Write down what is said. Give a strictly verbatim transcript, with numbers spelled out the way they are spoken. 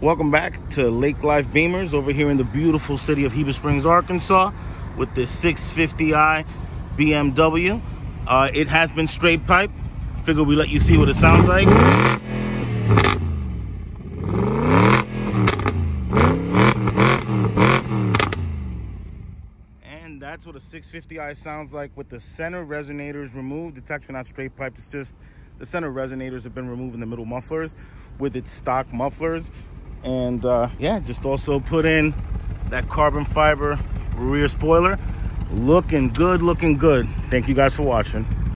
Welcome back to Lake Life Beamers over here in the beautiful city of Heber Springs, Arkansas, with this six fifty i B M W. Uh, it has been straight pipe. Figure we let you see what it sounds like. And that's what a six fifty i sounds like with the center resonators removed. It's actually not straight pipe. It's just the center resonators have been removed in the middle mufflers with its stock mufflers. And uh, yeah, just also put in that carbon fiber rear spoiler. Looking good, looking good. Thank you guys for watching.